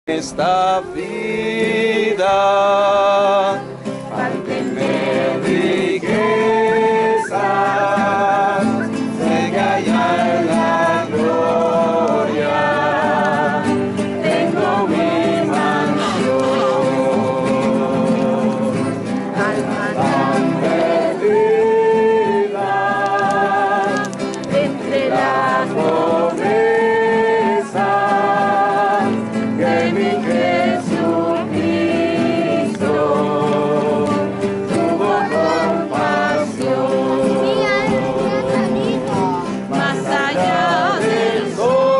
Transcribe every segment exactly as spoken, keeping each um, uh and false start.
esta vida, faltenme riquezas, sé que allá en la gloria tengo mi mansión, alma tan perdida entre las pobrezas que mi Jesucristo tuvo compasión. Más allá del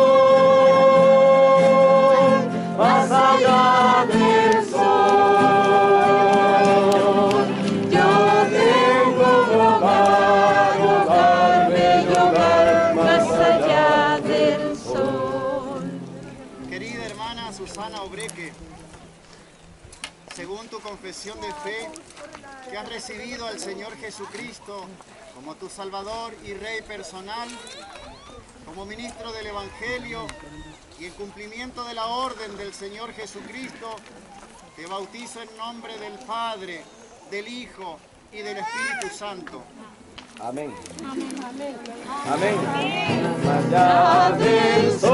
sol, más allá del sol, yo tengo un hogar, hogar, bello hogar, más allá del sol. Querida hermana Susana Obreque, según tu confesión de fe, que has recibido al Señor Jesucristo como tu Salvador y Rey personal, como ministro del Evangelio y en cumplimiento de la orden del Señor Jesucristo, te bautizo en nombre del Padre, del Hijo y del Espíritu Santo. Amén. Amén. Amén. Más allá del sol.